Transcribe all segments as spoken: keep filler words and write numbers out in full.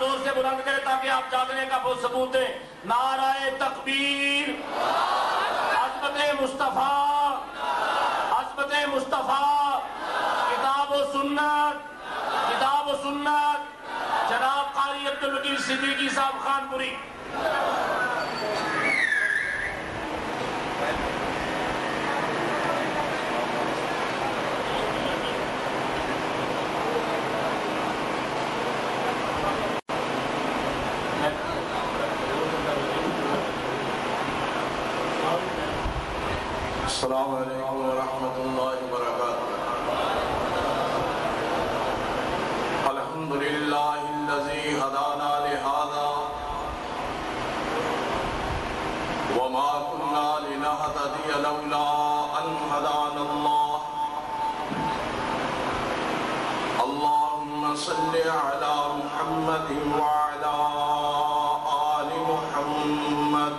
زور سے بلند کرے تاکہ آپ جاگنے کا وہ ثبوت دیں. نعرہ تکبیر، عظمت مصطفیٰ، عظمت مصطفیٰ، کتاب و سنت، کتاب و سنت. جناب قاری عبدالوکیل صدیقی صاحب خانپوری. السلام علیکم ورحمۃ اللہ وبرکاتہ. الحمد للہ الذی ہدانا لہذا وما كنا لنهتدی لولا ان ہدانا اللہ. اللہم صل علی محمد وعلی آل محمد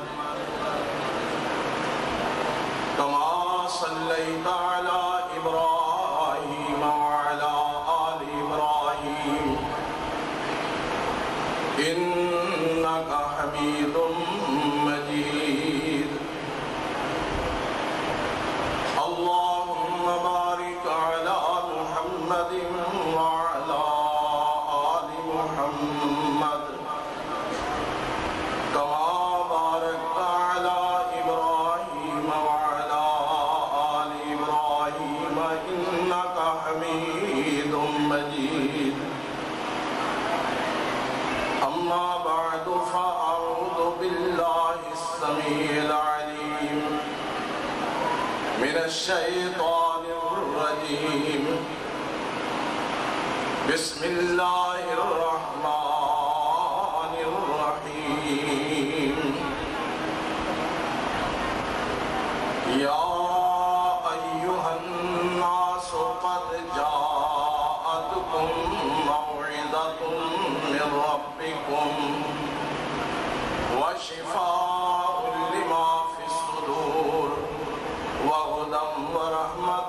كما صليت على إبراهيم وعلى آل إبراهيم إنك حميد مجيد. اللهم بارك على محمد وعلى آل محمد كما باركت على إبراهيم وعلى آل إبراهيم إنك حميد مجيد. أما بعد فأعوذ بالله السميع العليم من الشيطان الرجيم. بسم الله الرحمن الرحيم. يا أيها الناس قد جاءتكم موعظة من ربكم وشفاء لما في الصدور وهدى ورحمة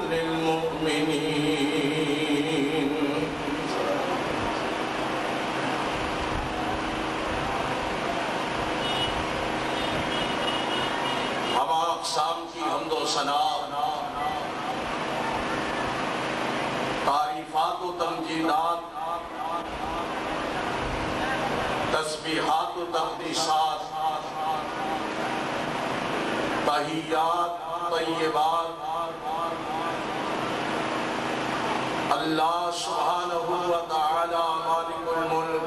للمؤمنين. ہمارا اقسام کی حمد و ثنا، تعریفات و تمجیدات، تسبیحات و تقدیسات، تحیات طیبات اللہ سبحانہ و تعالی مالک الملک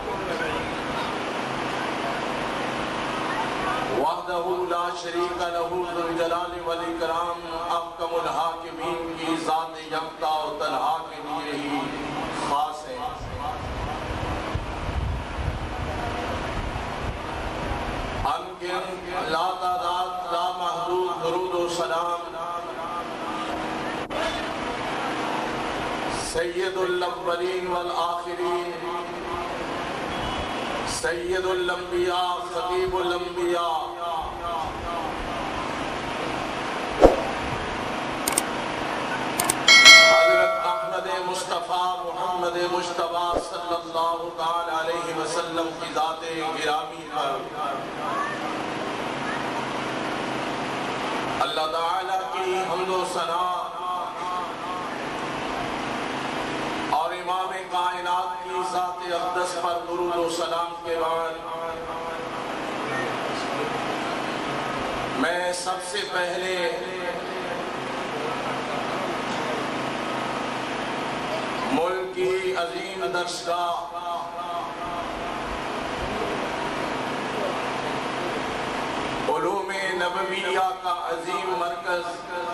وحدہ لا شریک لہ ذو الجلال والاکرام احکم الحاکمین کی ذات یکتا و تنہا کے لیے ہی خاص ہے. ان کے لا تعداد لا محدود درود و سلام سید الاولین والآخرین، سید الانبیاء، خطیب الانبیاء، حضرت احمد مصطفیٰ محمد مجتبیٰ صلی اللہ تعالی علیہ وسلم کی ذات گرامی پر اللہ تعالیٰ کی حمد و ثنا اور امام کائنات کی ذات اقدس پر درود و سلام کے بعد میں سب سے پہلے ملک کی عظیم درسگاہ علوم نبویہ کا عظیم مرکز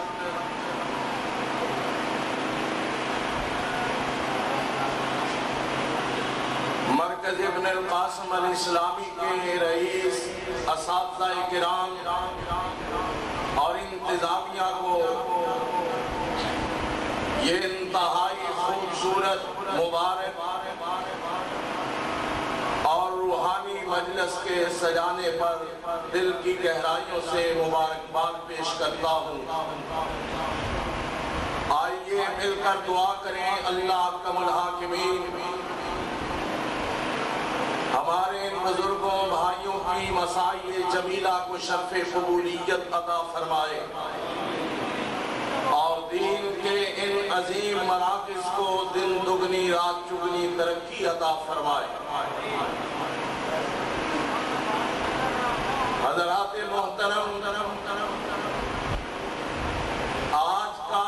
مرکز ابن القاسم الاسلامی کے رئیس، اساتذہ کرام اور انتظامیہ کو یہ انتہائی خوبصورت، مبارک اور روحانی مجلس کے سجانے پر دل کی گہرائیوں سے مبارکباد پیش کرتا ہوں. آئیے مل کر دعا کریں اللہ احکم الحاکمین کی مسائی جمیلہ کو شرف قبولیت عطا فرمائے اور دین کے ان عظیم مراکز کو دن دگنی رات چگنی ترقی عطا فرمائے۔ حضرات محترم، آج کا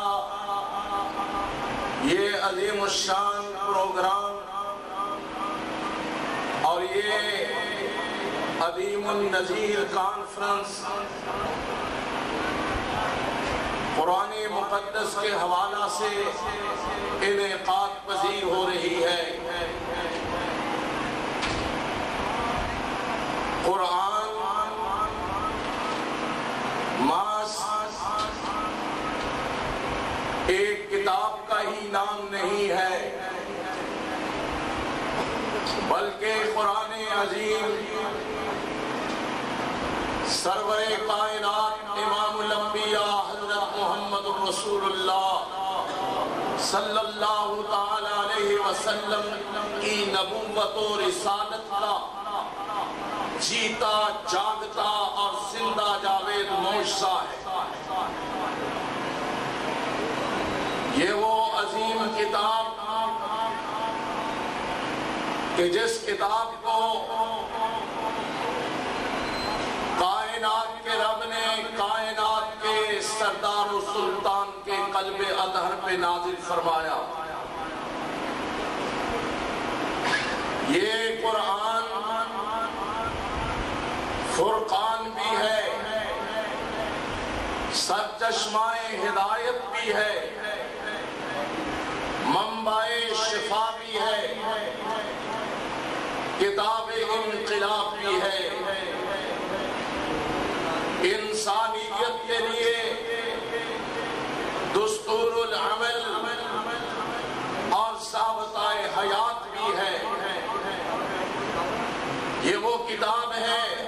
یہ عظیم الشان پروگرام اور یہ عظیم النظیر کانفرنس قرآن مقدس کے حوالہ سے انعقاد پذیر ہو رہی ہے۔ قرآن محض ایک کتاب کا ہی نام نہیں ہے، بلکہ قرآن عظیم سرور کائنات امام الانبیاء حضرت محمد رسول اللہ صلی اللہ تعالی علیہ وسلم کی نبوت و رسالت کا جیتا جاگتا اور زندہ جاوید معجزہ ہے۔ یہ وہ عظیم کتاب کہ جس کتاب کو کائنات کے رب نے کائنات کے سردار و سلطان کے قلب اطہر پہ نازل فرمایا۔ یہ قرآن فرقان بھی ہے، سرچشمہ ہدایت بھی ہے، منبع شفا بھی ہے، کتاب انقلاب بھی ہے، انسانیت کے لیے دستور العمل اور ضابطہ حیات بھی ہے۔ یہ وہ کتاب ہے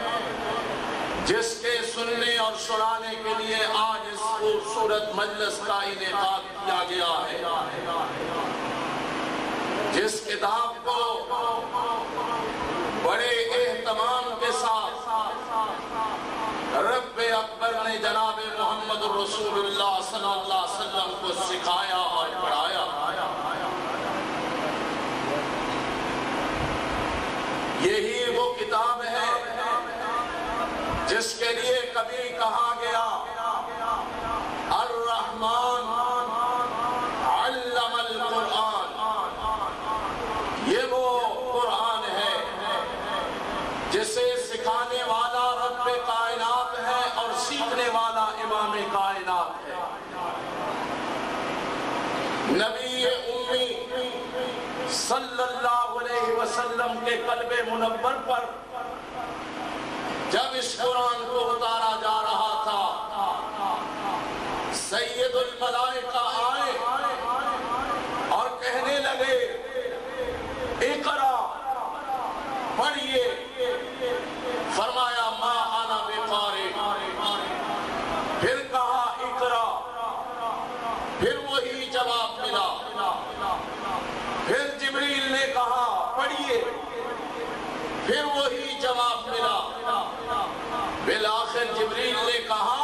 جس کے سننے اور سنانے کے لیے آج اس خوبصورت مجلس کا انعقاد کیا گیا ہے، جس کتاب کو بڑے اہتمام کے ساتھ رب اکبر نے جناب محمد رسول اللہ صلی اللہ علیہ وسلم کو سکھایا اور پڑھایا۔ یہی وہ کتاب ہے جس کے لیے کبھی کہا گیا الرحمن علم القرآن۔ یہ وہ قرآن ہے جسے سکھانے والا رب کائنات ہے اور سیکھنے والا امام کائنات ہے۔ نبی امی صلی اللہ علیہ وسلم کے قلب منور پر جب اس قرآن کو اتارا جا رہا تھا، سید الملائکہ آئے اور کہنے لگے اقرا، پڑھیے۔ فرمایا ما انا بقارئ، پھر کہا اقرا، پھر وہی جواب ملا۔ پھر جبریل نے کہا پڑھیے، پھر وہی جواب ملا۔ بالآخر جبریل نے کہا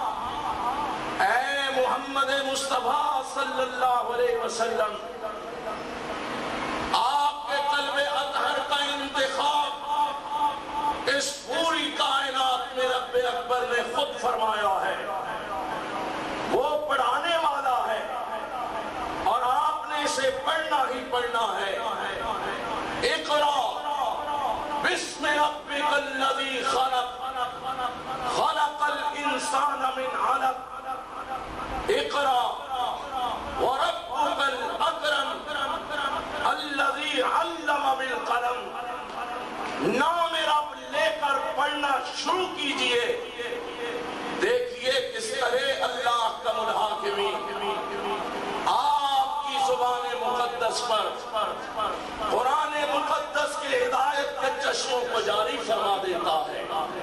اے محمد مصطفیٰ صلی اللہ علیہ وسلم، آپ کے قلب اطہر کا انتخاب اس پوری کائنات میں رب اکبر نے خود فرمایا ہے۔ وہ پڑھانے والا ہے اور آپ نے اسے پڑھنا ہی پڑھنا ہے۔ اقرا بسم ربک الذی خلق، خلق الانسان من علق، اقرا وربک الاکرم الذی علم بالقلم۔ نام رب لے کر پڑھنا شروع کیجئے۔ دیکھیے کس طرح اللہ احکم الحاکمین آپ کی زبان مقدس پر قرآن مقدس کے ہدایت کے چشموں کو جاری فرما دیتا ہے۔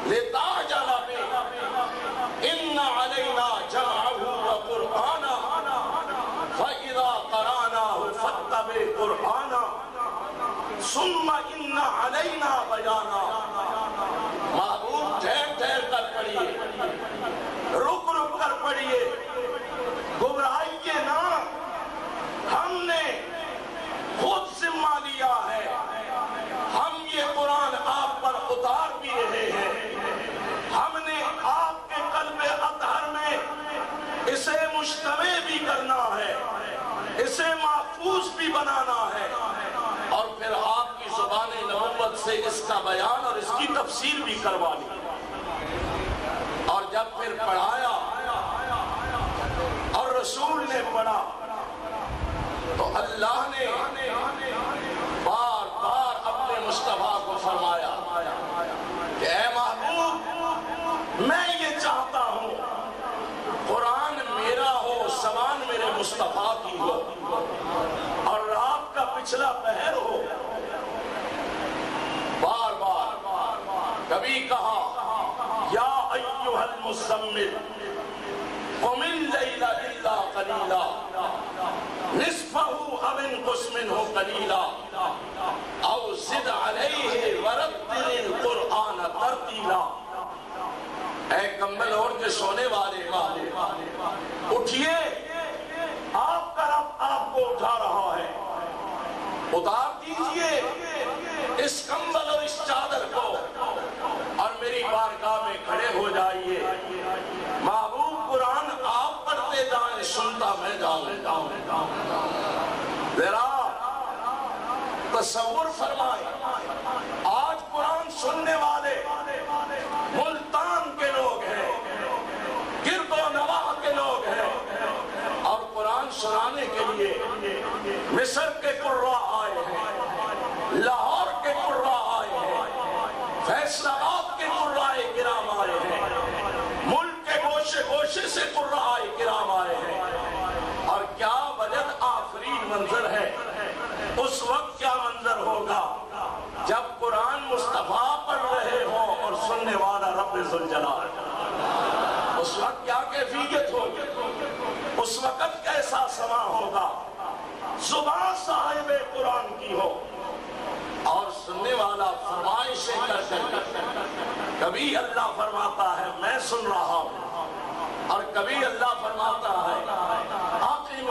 لتعجل به ان علینا جمعه وقرآنا فاذا قرأناه فاتبع قرآنا ثم ان علینا بیانا۔ محبوب ٹھہر ٹھہر کر پڑھیے، رک رک کر پڑھیے، گھبرائیے نہ، ہم نے خود ذمہ لیا ہے، ہم یہ قرآن آپ پر اتار بھی رہے ہیں، ہم نے آپ کے قلب اطہر میں اسے مجتمع بھی کرنا ہے، اسے محفوظ بھی بنانا ہے، اور پھر آپ کی زبان نبوت سے اس کا بیان اور اس کی تفسیر بھی کروانی۔ اور جب پھر پڑھایا اور رسول نے پڑھا تو اللہ نے بار بار اپنے مصطفیٰ کو فرمایا کہ اے محبوب، میں یہ چاہتا ہوں قرآن میرا ہو، زبان میرے مصطفیٰ کی ہو، اور رات کا پچھلا پہر ہو۔ بار بار کبھی کہا یا ایھا المزمل قم اللیل الا قلیلا نصفہ او انقص منہ قلیلا او زد علیہ ورتل القرآن ترتیلا۔ اے کمبل اوڑھ کے سونے والے اٹھئے، آپ کا رب آپ کو اٹھا رہا ہے، اتار دیجئے اس کمبل اور اس چادر کو اور میری بارگاہ میں کھڑے ہو جائیے۔ محبوب قرآن آپ پڑھتے جائیں، سنتا میں جاؤں۔ ذرا تصور فرمائیں، آج قرآن سننے والے ملتان کے لوگ ہیں، گرد و نواح کے لوگ ہیں، اور قرآن سنانے کے لیے مصر کے قراء آئے ہیں، لاہور کے قراء آئے ہیں، فیصل آباد کے قراء کرام آئے ہیں، ملک کے گوشے گوشے سے قراء کرام آئے ہیں، اور کیا وجد آفرین منظر ہے۔ اس وقت کیا منظر ہوگا جب قرآن مصطفیٰ پڑھ رہے ہوں اور سننے والا رب ذوالجلال، اس وقت کیا کیفیت ہوگی، اس وقت کیسا سماع ہوگا۔ زبان صاحب قرآن کی ہو اور سننے والا فرمائشیں کر کر، کبھی اللہ فرماتا ہے میں سن رہا ہوں، اور کبھی اللہ فرماتا ہے اقم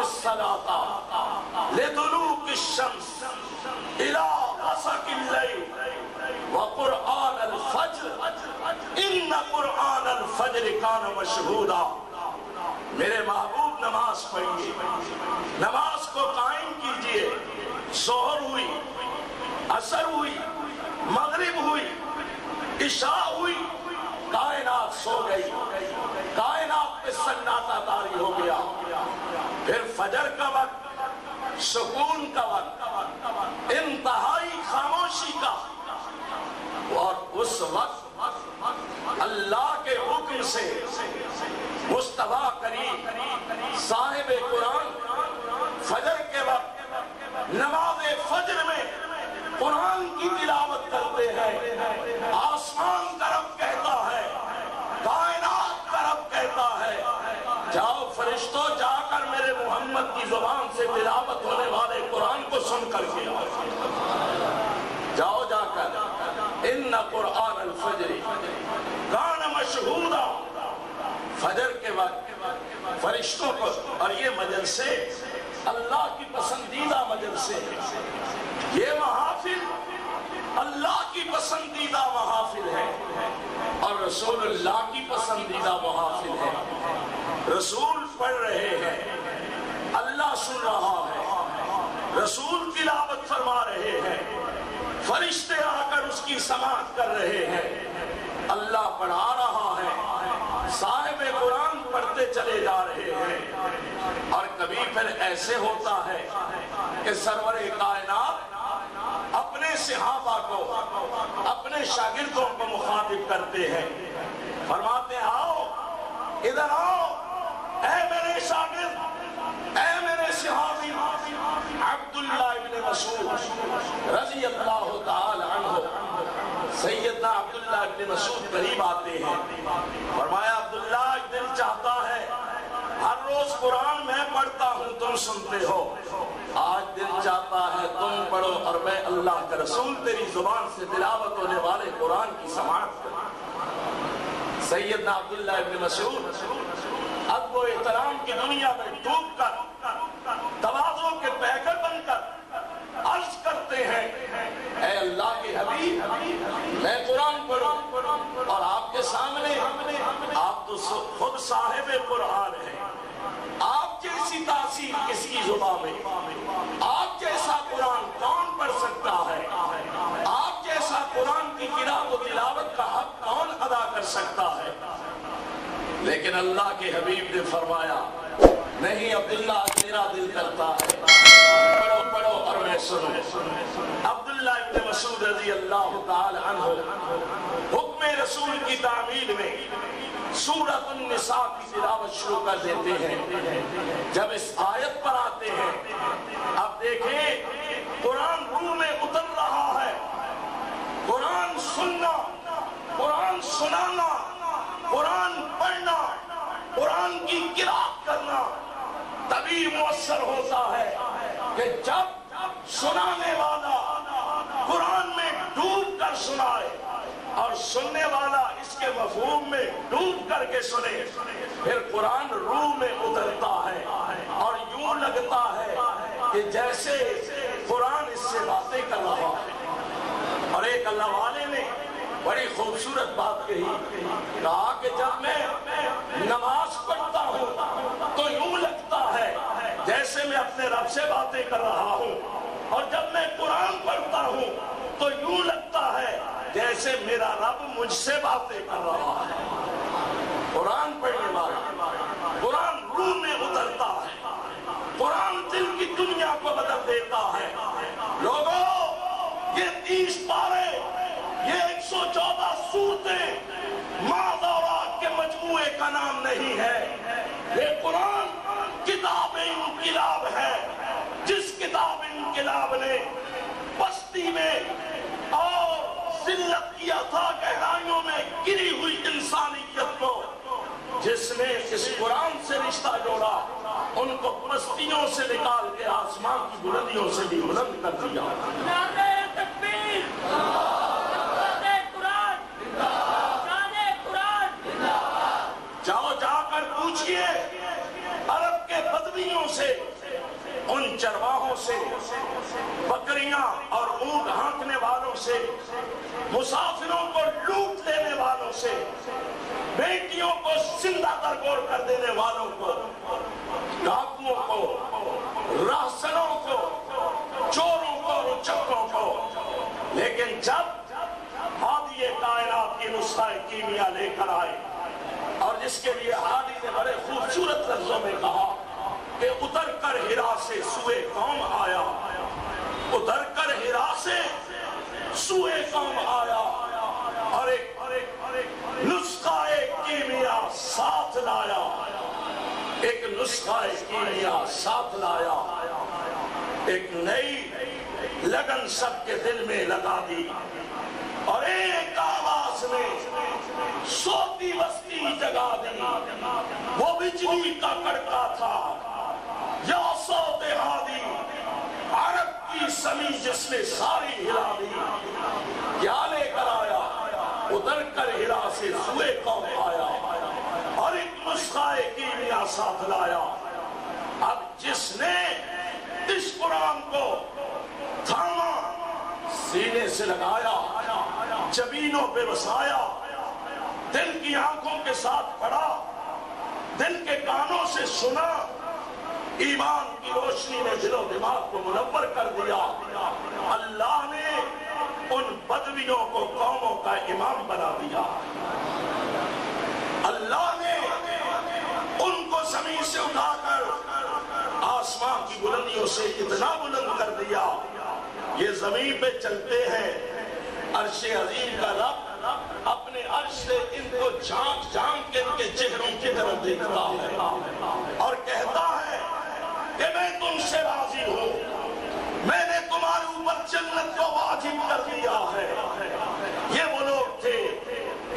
الصلاۃ لدلوک الشمس الی غسق اللیل وقرآن الفجر ان قرآن الفجر کان مشہودا۔ میرے محبوب نماز پڑھیے، نماز کو قائم کیجئے۔ ظہر ہوئی، عصر ہوئی، مغرب ہوئی، عشاء ہوئی، کائنات سو گئی، کائنات پہ سناٹا طاری ہو گیا۔ پھر فجر کا وقت، سکون کا وقت، انتہائی خاموشی کا، اور اس وقت اللہ کے حکم سے مصطفیٰ کریم صاحب قرآن فجر کے وقت نماز فجر میں قرآن کی تلاوت کرتے ہیں۔ آسمان کا رب کہتا ہے، کائنات کا رب کہتا ہے، جاؤ فرشتوں جا کر میرے محمد کی زبان سے تلاوت ہونے والے قرآن کو سن کر کے جاؤ، جا کر ان قرآن الفجر کان مشہودا۔ فجر کے وقت فرشتوں کو، اور یہ مجلسے اللہ کی پسندیدہ مجلسے ہیں، یہ محافل اللہ کی پسندیدہ محافل ہے، اور رسول اللہ کی پسندیدہ محافل ہے۔ رسول پڑھ رہے ہیں، اللہ سن رہا ہے، رسول تلاوت فرما رہے ہیں، فرشتے آ کر اس کی سماعت کر رہے ہیں، اللہ پڑھا رہا ہے، صاحب قرآن پڑھتے چلے جا رہے ہیں۔ اور کبھی پھر ایسے ہوتا ہے کہ سرور کائنات اپنے صحابہ کو، اپنے شاگردوں کو مخاطب کرتے ہیں، فرماتے ہیں آؤ ادھر آؤ، اے میرے شاگرد، اے میرے صحابی عبداللہ ابن مسعود رضی اللہ تعالی عنہ، سیدنا عبداللہ ابن مسعود قریب آتے ہیں، فرمایا عبداللہ دل چاہتا ہے ہر روز قرآن میں پڑھتا ہوں تم سنتے ہو، آج دل چاہتا ہے تم پڑھو اور میں اللہ کا رسول تیری زبان سے تلاوت ہونے والے قرآن کی سماعت کروں۔ سیدنا عبداللہ ابن مسعود ادب و احترام کی دنیا میں ڈوب کر تواضع کے پیکر بن کر عرض کرتے ہیں، اے اللہ کے حبیب میں قرآن پڑھوں اور آپ کے سامنے آپ تو خود صاحب قرآن ہیں، آپ جیسی تاثیر کس کی زبان میں، آپ جیسا قرآن کون پڑھ سکتا ہے، آپ جیسا قرآن کی قرأت و تلاوت کا حق کون ادا کر سکتا ہے؟ لیکن اللہ کے حبیب نے فرمایا نہیں عبداللہ میرا دل کرتا ہے پڑھو پڑھو اور میں سنوں۔ عبداللہ ابن مسعود رضی اللہ تعالی عنہ حکم رسول کی تعمیل میں سورۃ النساء کی تلاوت شروع کر دیتے ہیں۔ جب اس آیت پر آتے ہیں اب دیکھیں قرآن روح میں اتر رہا ہے، قرآن سننا، قرآن سنانا، قرآن پڑھنا، قرآن کی قرأت کرنا تبھی مؤثر ہوتا ہے کہ جب سنانے والا قرآن میں ڈوب کر سنائے اور سننے والا اس کے مفہوم میں ڈوب کر کے سنے، پھر قرآن روح میں اترتا ہے اور یوں لگتا ہے کہ جیسے قرآن اس سے باتیں کر رہا ہے۔ اور ایک اللہ والے نے بڑی خوبصورت بات کہی، کہا کہ جب میں نماز پڑھتا ہوں تو یوں لگتا ہے جیسے میں اپنے رب سے باتیں کر رہا ہوں، اور جب میں قرآن پڑھتا ہوں تو یوں لگتا ہے جیسے میرا رب مجھ سے باتیں کر رہا ہے۔ قرآن پڑھنے والا قرآن روح میں اترتا ہے، قرآن دل کی دنیا کو بدل دیتا ہے۔ لوگوں یہ تیس پارے، یہ ایک سو چودہ سورتیں ماداوات کے مجموعے کا نام نہیں ہے، یہ قرآن کتاب انقلاب ہے۔ جس کتاب انقلاب نے بستی میں اور ذلت کیا تھا گہرائیوں میں گری ہوئی انسانیت کو، جس نے اس قرآن سے رشتہ جوڑا ان کو بستیوں سے نکال کے آسمان کی بلندیوں سے بھی بلند کر دیا۔ نعرہ تکبیر، جاؤ جا کر پوچھئے عرب کے بدویوں سے، ان چرواہوں سے، بکریاں اور اونٹ ہانکنے والوں سے، مسافروں کو لوٹ لینے والوں سے، بیٹیوں کو زندہ درگور کر دینے والوں کو، ڈاکوؤں کو، راہزنوں کو، چوروں کو، رچکوں کو۔ لیکن جب ہادی کائنات کی نسخہ کیمیا لے کر آئے اور جس کے لیے ہادی نے بڑے خوبصورت لفظوں میں کہا کہ اتر کر ہرا سے سوئے قوم آیا، اتر کر ہرا سے سوئے قوم آیا، اور ایک نسخہ کیمیا ساتھ لایا، ایک نسخہ کیمیا ساتھ لایا، ایک نئی لگن سب کے دل میں لگا دی، اور ایک آواز میں سوتی بستی جگا دی۔ وہ بجلی کا کڑکا تھا، یا صوت ہادی، عرب کی سمی جس نے ساری ہلا دی۔ کیا لے کر آیا؟ اتر کر ہرا سے سوئے قوم آیا، اور ایک نسخہ کیمیا ساتھ لایا۔ اب جس نے اس قرآن کو تھاما، سینے سے لگایا، جبینوں پہ بسایا، دل کی آنکھوں کے ساتھ پڑھا، دل کے کانوں سے سنا، ایمان کی روشنی نے دل و دماغ کو منور کر دیا، اللہ نے ان بدویوں کو قوموں کا امام بنا دیا، اللہ نے ان کو زمین سے اٹھا کر آسمان کی بلندیوں سے اتنا بلند کر دیا، یہ زمین پہ چلتے ہیں، عرش عظیم کا رب اپنے عرش سے ان کو جھانک جھانک کے ان کے چہروں کی طرف دیکھتا ہے اور کہتا ہے کہ میں تم سے راضی ہوں، میں نے تمہارے اوپر جنت کو واجب کر دیا ہے۔ یہ وہ لوگ تھے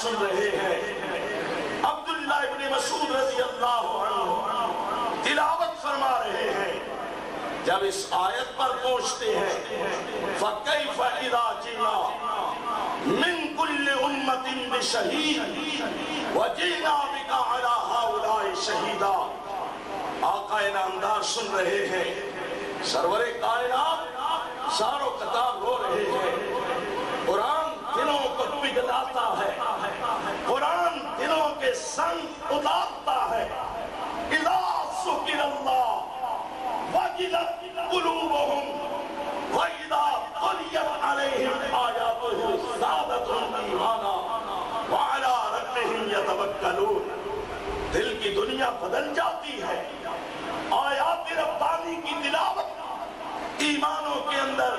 سن رہے ہیں، عبداللہ ابن مسعود رضی اللہ عنہ تلاوت فرما رہے ہیں، جب اس آیت پر پہنچتے ہیں فَكَيْفَ إِذَا جِئْنَا مِن كُلِّ أُمَّةٍ بِشَهِيدٍ وَجِئْنَا بِكَ عَلَى هَؤُلَاءِ شَهِيدًا۔ آقا انعامدار سن رہے ہیں، سرور کائنات ساروں قطار رو رہے ہیں، قرآن دلوں کو پگھلاتا ہے، قرآن دلوں کے سنگ اتارتا ہے۔ اذا ذکر اللہ وجلت قلوبهم واذا تليت عليهم آیاتہ زادتهم ایمانا وعلى ربهم يتوکلون۔ دل کی دنیا بدل جاتی ہے، آیات ربانی کی تلاوت ایمانوں کے اندر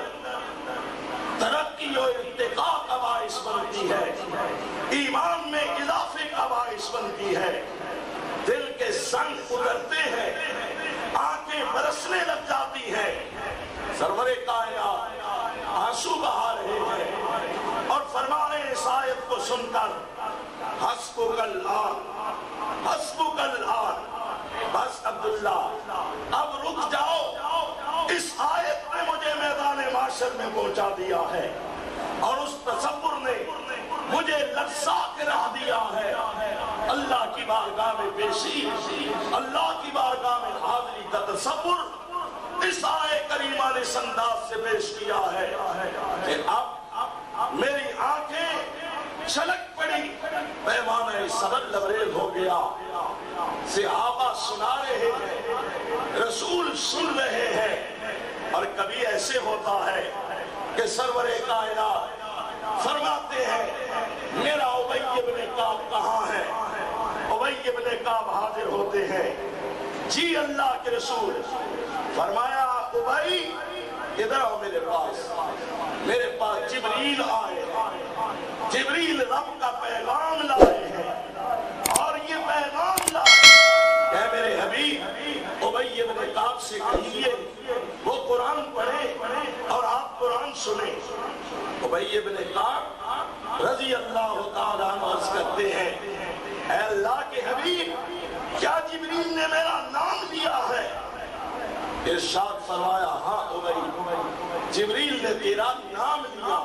ترقی و ارتقاء کا باعث بنتی ہے، ایمان میں اضافے کا باعث بنتی ہے، دل کے سنگ اترتے ہیں، آنکھیں برسنے لگ جاتی ہیں، سرور کائنات آنسو بہا رہے ہیں اور فرما رہے ہیں اس آیت کو سن کر حسبک الآن حسبک الآن، بس عبداللہ اب رک جاؤ، اس آیت نے مجھے میدان معاشر میں پہنچا دیا ہے اور اس تصور نے مجھے لرزا کے رہ دیا ہے۔ اللہ کی بارگاہ میں پیشی، اللہ کی بارگاہ میں حاضری کا تصور اس آیے کریمہ نے انداز سے پیش کیا ہے کہ اب میری آنکھیں چھلک پڑی، پیمانہ صبر لبریز ہو گیا، صحابہ سنا رہے ہیں، رسول سن رہے ہیں، اور کبھی ایسے ہوتا ہے کہ سرور کائنات فرماتے ہیں میرا ابی بن کعب کہاں ہے؟ ابی بن کعب حاضر ہوتے ہیں، جی اللہ کے رسول، فرمایا ابی ادھر آؤ میرے پاس، میرے پاس جبریل آئے، جبریل رب کا پیغام لائے ہیں، اور یہ پیغام لائے کہ میرے حبیب ابی بن کعب سے کہیے وہ قرآن پڑھے اور آپ قرآن سنیں۔ ابی بن کعب رضی اللہ تعالیٰ عنہ عرض کرتے ہیں، اے اللہ کے حبیب کیا جبریل نے میرا نام لیا ہے؟ ارشاد فرمایا ہاں ابی، جبریل نے تیرا نام لیا۔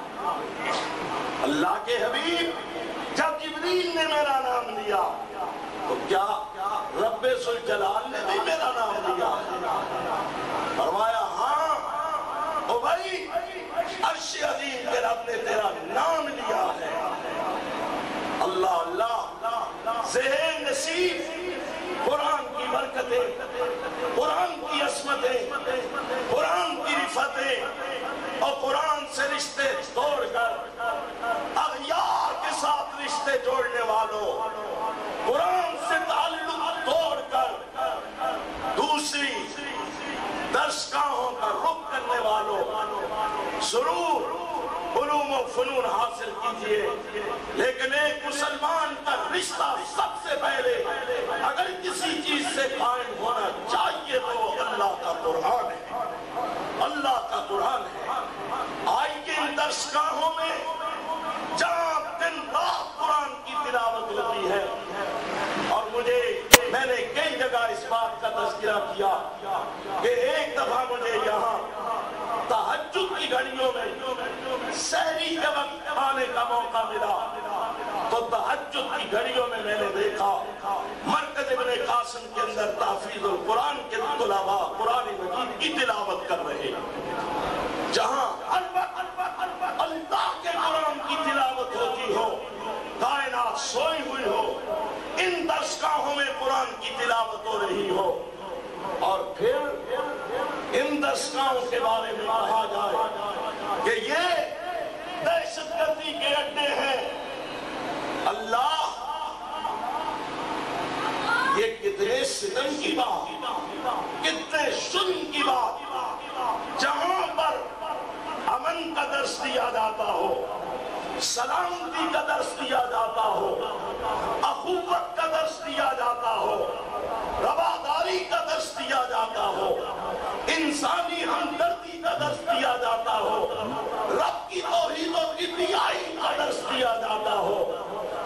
اللہ کے حبیب جب جبریل نے میرا نام لیا تو کیا رب ذوالجلال نے بھی میرا نام لیا؟ فرمایا ہاں ابی، عرش عظیم کے رب نے تیرا نام لیا ہے۔ اللہ اللہ، ذہن نصیب، قرآن کی برکتیں، قرآن کی عصمتیں، قرآن کی رفتیں اور قرآن سے رشتے توڑ کر اغیار کے ساتھ رشتے جوڑنے والوں، قرآن سے تعلق توڑ کر دوسری درسگاہوں کا رخ کرنے والوں، ضرور علوم و فنون حاصل کیجئے، لیکن ایک مسلمان کا رشتہ سب سے پہلے اگر کسی چیز سے قائم ہونا چاہیے تو اللہ کا قرآن ہے، اللہ کا قرآن ہے۔ آئیے ان درسگاہوں میں جہاں دن رات قرآن کی تلاوت ہوتی ہے، اور مجھے میں نے کئی جگہ اس بات کا تذکرہ کیا کہ ایک دفعہ مجھے یہاں تہجد کی گھڑیوں میں سحری کے وقت آنے کا موقع ملا تو تہجد کی گھڑیوں میں میں نے دیکھا مرکز ابن قاسم کے اندر تحفیظ القرآن کے طلباء قرآن مجید کی تلاوت کر رہے ہیں، جہاں اللہ کے قرآن کی تلاوت ہوتی ہو، کائنات سوئی ہوئی ہو، ان درسگاہوں میں قرآن کی تلاوت ہو رہی ہو، اور پھر ان درسگاہوں کے بارے میں کہا جائے کہ یہ دہشت گردی کے اڈے ہیں۔ اللہ، یہ کتنے ستم کی بات، کتنے ظلم کی بات، جہاں پر امن کا درس دیا جاتا ہو، سلامتی کا درس دیا جاتا ہو، اخوت کا درس دیا جاتا ہو، رواداری کا درس دیا جاتا ہو، انسانی ہمدردی کا درس دیا جاتا ہو، رب کی توحید و کبریائی کا درس دیا جاتا ہو،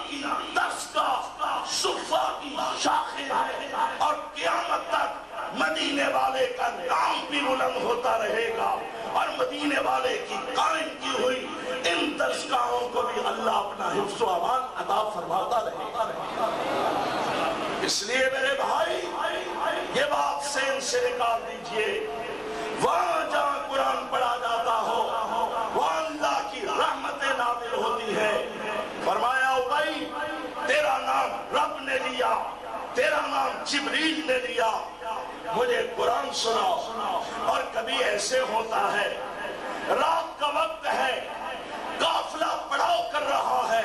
کی درس کا صفا کی شاخیں ہیں اور قیامت تک مدینے والے کا نام بھی بلند ہوتا رہے گا اور مدینے والے کی قائم کی ہوئی ان درسگاہوں کو بھی اللہ اپنا حفظ و امان عطا فرماتا رہے گا۔ اس لیے میرے بھائی یہ بات سین سے نکال دیجئے، وہاں جہاں قرآن پڑھا جاتا ہو وہاں اللہ کی رحمتیں نازل ہوتی ہے۔ فرمایا ابی تیرا نام رب نے لیا، تیرا نام جبریل نے لیا، مجھے قرآن سناؤ۔ اور کبھی ایسے ہوتا ہے رات کا وقت ہے، قافلہ پڑاؤ کر رہا ہے،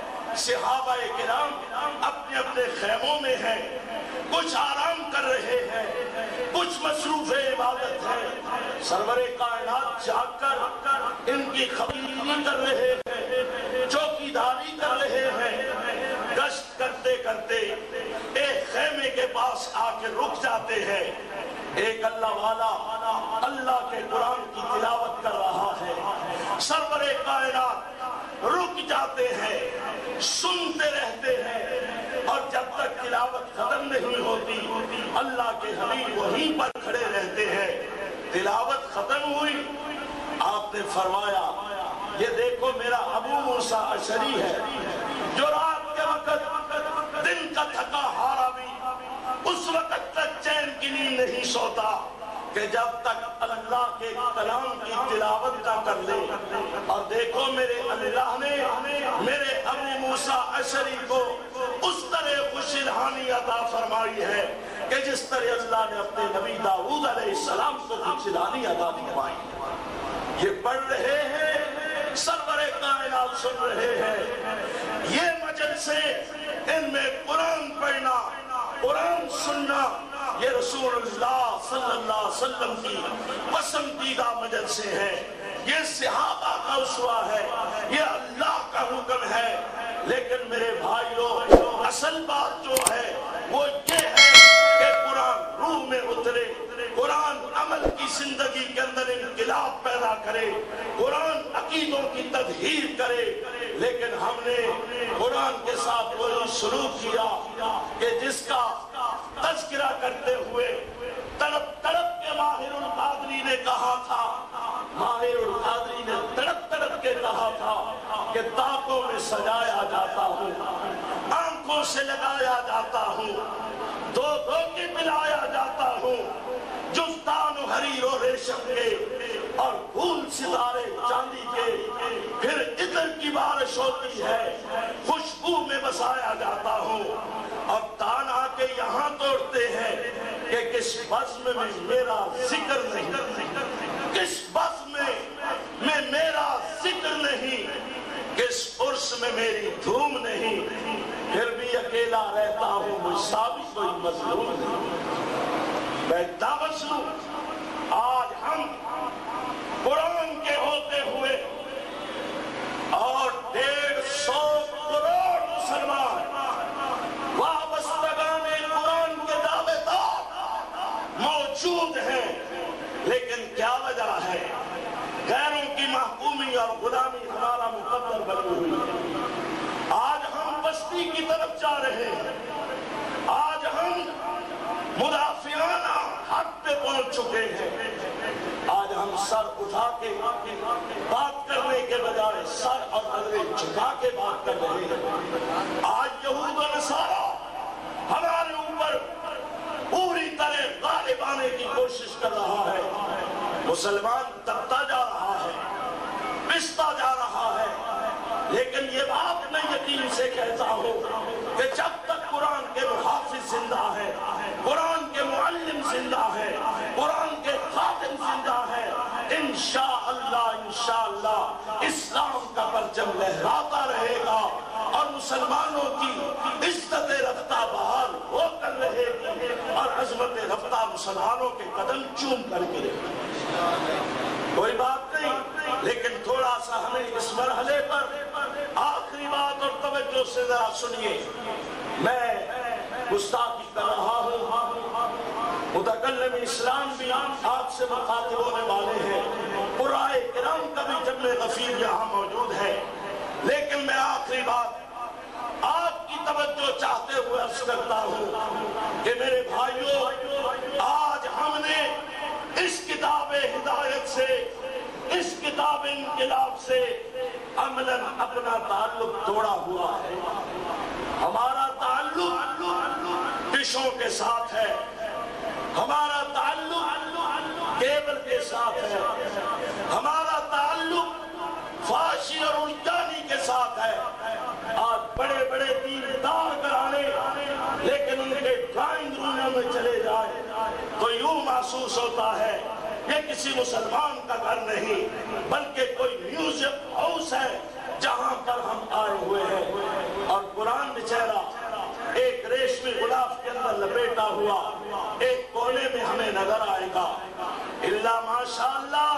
صحابہ کرام اپنے اپنے خیموں میں ہیں، کچھ آرام کر رہے ہیں، کچھ مصروف عبادت ہے، سرور کائنات جاگ کر ان کی خبری کر رہے ہیں، چوکی داری کر رہے ہیں، گشت کرتے کرتے ایک خیمے کے پاس آ کے رک جاتے ہیں۔ ایک اللہ والا اللہ کے قرآن کی تلاوت کر رہا ہے، سرور کائنات رک جاتے ہیں، سنتے رہتے ہیں، اور جب تک تلاوت ختم نہیں ہوتی اللہ کے حبیب وہیں پر کھڑے رہتے ہیں۔ تلاوت ختم ہوئی، آپ نے فرمایا یہ دیکھو میرا ابو موسیٰ اشعری ہے جو رات کے وقت دن کا تھکا ہارا بھی اس وقت تک چین کی نیند نہیں سوتا کہ جب تک اللہ کے کلام کی تلاوت نہ کر لے۔ اور دیکھو میرے اللہ نے میرے ابو موسیٰ اشعری کو اس طرح خوشحالی عطا فرمائی ہے کہ جس طرح اللہ نے اپنے نبی داؤد علیہ السلام کو خوشحالی عطا فرمائی۔ یہ پڑھ رہے ہیں، سرور کائنات سن رہے ہیں، یہ مجلسیں ان میں قرآن پڑھنا، قرآن سننا یہ رسول اللہ صلی اللہ علیہ وسلم کی پسندیدہ مجلسیں ہیں، یہ صحابہ کا اسوہ ہے، یہ اللہ کا حکم ہے۔ لیکن میرے بھائیوں اصل بات جو ہے وہ یہ ہے کہ قرآن روح میں اترے، قرآن عمل کی زندگی کے اندر انقلاب پیدا کرے، قرآن عقیدوں کی تطہیر کرے۔ لیکن ہم نے قرآن کے ساتھ وہی سلوک کیا کہ جس کا تذکرہ کرتے ہوئے تڑپ تڑپ کے ماہر القادری نے کہا تھا، ماہر القادری نے تڑپ تڑپ کے کہا تھا کہ تاکوں میں سجایا جاتا ہوں، آنکھوں سے لگایا جاتا ہوں، دو دو کے پلایا جاتا ہوں، جفتان و حریر و ریشم کے اور پھول ستارے چاندی کے، پھر عطر کی بارش ہوتی ہے، خوشبو میں بسایا جاتا ہوں۔ اور تان آ کے یہاں توڑتے ہیں کہ کس بزم میں میرا ذکر نہیں، کس بزم میں میں میرا ذکر نہیں، کس عرس میں میری دھوم نہیں، پھر بھی اکیلا رہتا ہوں مجھ سا بھی کوئی مظلوم نہیں۔ میں دعوت لوں، آج ہم قرآن کے ہوتے ہوئے اور ڈیڑھ سو کروڑ مسلمان وابستگان قرآن کے دعوے دار موجود ہیں، لیکن کیا وجہ ہے؟ غیروں کی محکومی اور غلامی ہمارا مقدر بنی ہوئی ہے۔ آج ہم بستی کی طرف جا رہے ہیں، آج ہم مدافعانہ حق پہ پہنچ چکے ہیں۔ آج ہم سر اٹھا کے بات کرنے کے بجائے سر اور نظریں جھکا کے بات کر رہے ہیں۔ آج یہود و نصارہ ہمارے اوپر پوری طرح غالب آنے کی کوشش کر رہا ہے، مسلمان تبتا جا رہا ہے، پستا جا رہا ہے۔ لیکن یہ بات میں یقین سے کہتا ہوں کہ جب تک قرآن کے محافظ زندہ ہے، قرآن کے معلم زندہ ہے، قرآن کے خادم زندہ ہے، انشاءاللہ انشاءاللہ اسلام کا پرچم لہراتا رہے گا اور مسلمانوں کی عزت رفتہ بحال ہو کر رہے گی اور عظمت رفتہ مسلمانوں کے قدم چوم کر کے رہے گی۔ کوئی بات نہیں، لیکن تھوڑا سا ہمیں اس مرحلے پر آخری بات اور توجہ سے ذرا سنیے۔ میں گستاخی کر رہا ہوں، متکلم اسلام بھی آپ سے مخاطب ہونے والے ہیں، قرائے کرام کا بھی جمع غفیر یہاں موجود ہے، لیکن میں آخری بات عرض کرتا ہوں کہ میرے بھائیوں، آج ہم نے اس کتاب ہدایت سے، اس کتاب انقلاب سے عملاً اپنا تعلق توڑا ہوا ہے۔ ہمارا تعلق ڈشوں کے ساتھ ہے، ہمارا تعلق کیبل کے ساتھ ہے، ہمارا تعلق فحاشی اور الجانی کے ساتھ ہے۔ آج بڑے بڑے دیندار گھرانے لیکن ان کے ڈرائنگ روموں میں چلے جائیں تو یوں محسوس ہوتا ہے یہ کسی مسلمان کا گھر نہیں بلکہ کوئی میوزک ہاؤس ہے جہاں پر ہم آئے ہوئے ہیں۔ اور قرآن بیچارہ ایک ریشمی غلاف کے اندر لپیٹا ہوا ایک کونے میں ہمیں نظر آئے گا۔ اللہ ماشاءاللہ،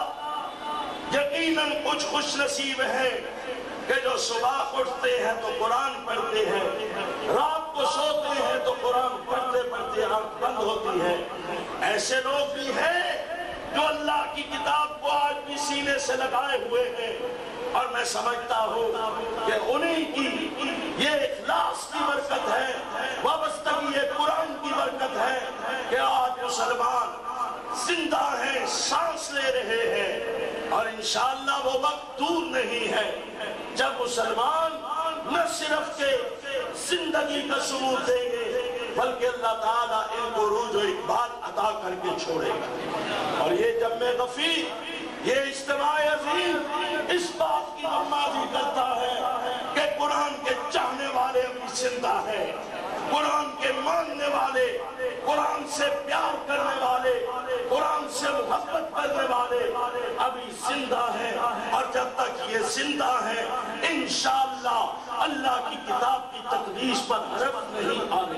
یقیناً کچھ خوش نصیب ہیں کہ جو صبح اٹھتے ہیں تو قرآن پڑھتے ہیں، رات کو سوتے ہیں تو قرآن پڑھتے پڑھتے آنکھ بند ہوتی ہے۔ ایسے لوگ بھی ہیں جو اللہ کی کتاب کو آج بھی سینے سے لگائے ہوئے ہیں، اور میں سمجھتا ہوں کہ انہی کی یہ اخلاص کی برکت ہے، وابستگی قرآن کی برکت ہے کہ آج مسلمان زندہ ہیں، سانس لے رہے ہیں۔ اور انشاءاللہ وہ وقت دور نہیں ہے جب مسلمان نہ صرف کے زندگی کا ثبوت دیں گے بلکہ اللہ تعالیٰ ان کو عروج و اقبال عطا کر کے چھوڑے گا۔ اور یہ جب میں غفیر یہ اجتماع عظیم اس بات کی نمازی کرتا ہے کہ قرآن کے چاہنے والے ابھی زندہ ہیں، قرآن کے ماننے والے، قرآن سے پیار کرنے والے، قرآن سے محبت کرنے والے ابھی زندہ ہیں، اور جب تک یہ زندہ ہیں انشاءاللہ اللہ کی کتاب کی تقدیس پر حرف نہیں آنے۔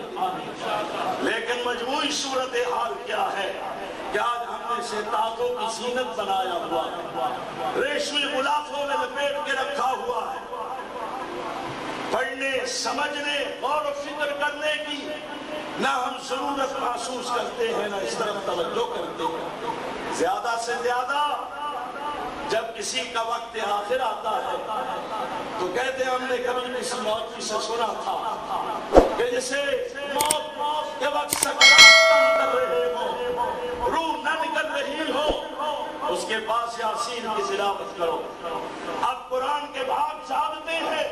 لیکن مجموعی صورتحال کیا ہے کہ آج ہم نے سے تاغوں کی زینت بنایا ہوا ہے، ریشمی غلافوں میں لپیٹ کے رکھا ہوا ہے۔ پڑھنے، سمجھنے، غور و فکر کرنے کی نہ ہم ضرورت محسوس کرتے ہیں نہ اس طرف توجہ کرتے ہیں۔ زیادہ سے زیادہ جب کسی کا وقت آخر آتا ہے تو کہتے ہیں ہم نے کبھی کسی مولوی سے سنا تھا کہ جسے موت موت کے وقت سکرات تنگ کر رہے ہو، روح نہ نکل رہی ہو، اس کے پاس یاسین کی تلاوت کرو۔ اب قرآن کے بھاگ جاگتے ہیں،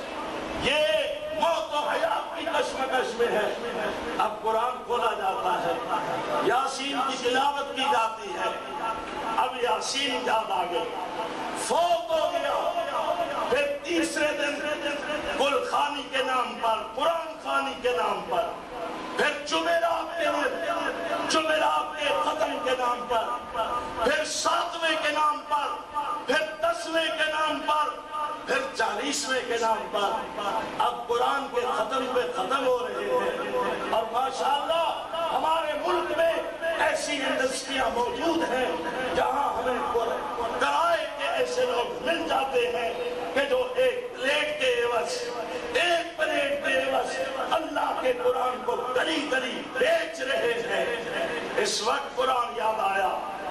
یہ موت و حیات کی کشمکش میں ہے، اب قرآن کھولا جاتا ہے، یاسین کی تلاوت کی جاتی ہے، اب یاسین یاد آ گئی، فوت ہو گیا، پھر تیسرے دن گل خانی کے نام پر، قرآن خانی کے نام پر، پھر جمعرات کے دن جمعرات کے ختم کے نام پر، پھر ساتویں کے نام پر، پھر دسویں کے نام پر، پھر چالیسویں کے نام پر، اب قرآن کے ختم پہ ختم ہو رہے ہیں۔ اور ماشاءاللہ ہمارے ملک میں ایسی انڈسٹریاں موجود ہیں جہاں ہمیں کرائے کے ایسے لوگ مل جاتے ہیں کہ جو ایک پلیٹ کے عوض ایک پلیٹ کے عوض اللہ کے قرآن کو گلی گلی بیچ رہے ہیں۔ اس وقت قرآن یاد آیا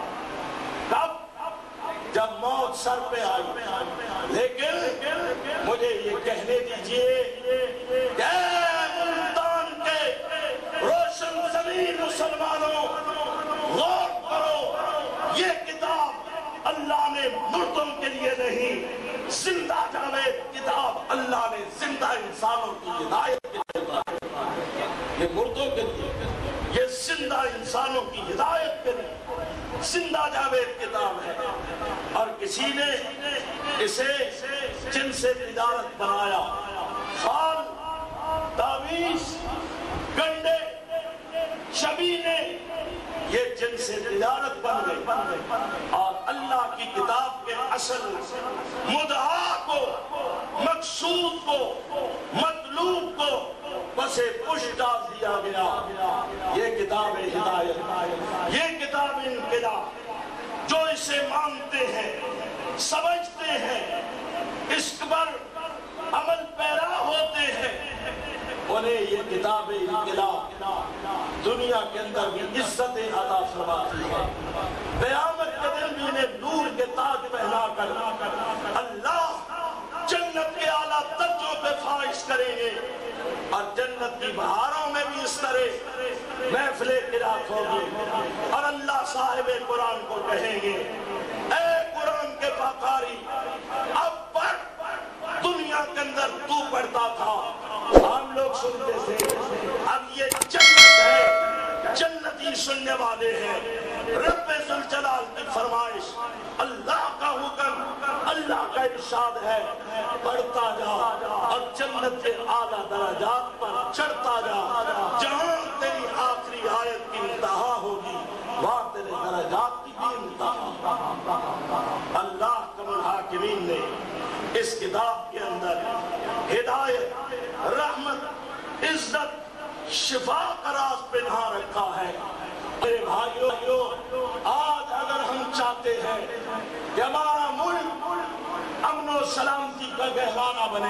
کب؟ جب موت سر پہ آئی۔ لیکن مجھے یہ کہنے دیجئے کہ ملتان کے روشن ضمیر مسلمانوں، غور کرو، یہ کتاب اللہ نے مردوں کے لیے نہیں، زندہ جاوید کتاب اللہ نے زندہ انسانوں کی ہدایت کے لیے، یہ مردوں کے لیے، یہ زندہ انسانوں کی ہدایت کے لیے زندہ جاوید کتاب ہے۔ اور کسی نے اسے جن سے تجارت بنایا، خال، تعویذ، گنڈے، شبینے، یہ جن سے تجارت بن گئی، اور اللہ کی کتاب کے اصل مدعا کو، مقصود کو، مطلوب کو بسے پش ڈال دیا گیا۔ یہ کتاب ہدایت، یہ کتاب انقلاب، جو اسے مانتے ہیں، سمجھتے ہیں، اس پر عمل پیرا ہوتے ہیں، انہیں یہ کتاب انقلاب دنیا کے اندر بھی عزت عطا فرماتی ہے۔ قیامت کے دن بھی انہیں نور کے تاج پہنا کر اللہ جنت کے اعلیٰ درجوں پہ فائز کریں گے، اور جنت کی بہاروں میں کرے محفل قرات ہوگی اور اللہ صاحب قرآن کو کہیں گے اے قرآن کے باقاری اب پڑھ، دنیا کے اندر تو پڑھتا تھا ہم لوگ سنتے تھے، اب یہ جنت ہے، جنتی سننے والے ہیں۔ رب ذوالجلال کی فرمائش، اللہ کا حکم، اللہ کا ارشاد ہے پڑھتا جا اور جنت کے اعلیٰ درجات پر چڑھتا جا، جہاں تیری آخری آیت کی انتہا ہوگی وہاں تیرے درجات کی بھی انتہا۔ اللہ کم الحاکمین نے اس کتاب کے اندر ہدایت، رحمت، عزت، شفا کا راز پنہا رکھا ہے۔ میرے بھائیو، آج اگر ہم چاہتے ہیں کہ ہمارا ملک امن و سلامتی کا گہوارہ بنے،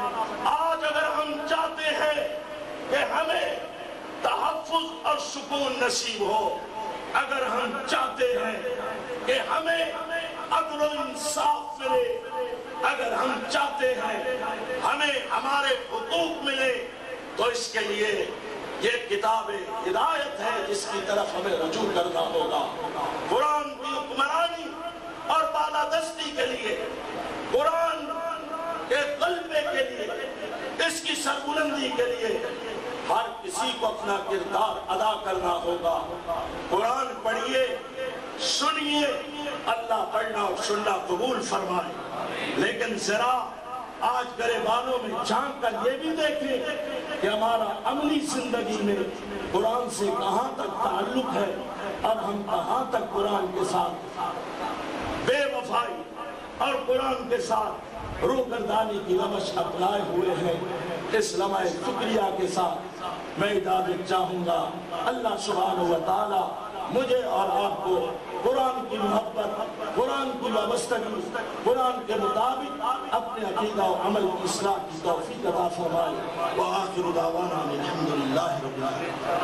آج اگر ہم چاہتے ہیں کہ ہمیں تحفظ اور سکون نصیب ہو، اگر ہم چاہتے ہیں کہ ہمیں عدل و انصاف ملے، اگر ہم چاہتے ہیں ہمیں ہمارے حقوق ملے، تو اس کے لیے یہ کتاب ہدایت ہے جس کی طرف ہمیں رجوع کرنا ہوگا۔ قرآن کی حکمرانی اور بالادستی کے لیے، قرآن کے غلبے کے لیے، اس کی سربلندی کے لیے ہر کسی کو اپنا کردار ادا کرنا ہوگا۔ قرآن پڑھیے، سنیے، اللہ پڑھنا اور سننا قبول فرمائے۔ لیکن ذرا آج گریبانوں میں جھانک کر یہ بھی دیکھیں کہ ہمارا عملی زندگی میں قرآن سے کہاں تک تعلق ہے اور ہم کہاں تک قرآن کے ساتھ بے وفائی اور قرآن کے ساتھ روگردانی کی روش اپنائے ہوئے ہیں۔ اس لمحہ شکریہ کے ساتھ میں اجازت چاہوں گا۔ اللہ سبحانہ و تعالی مجھے اور آپ کو قرآن کی محبت، قرآن کی وابستگی، قرآن کے مطابق اپنے عقیدہ و عمل کی اصلاح کی توفیق عطا فرمائے۔ وآخر دعوانا الحمدللہ رب العالمین۔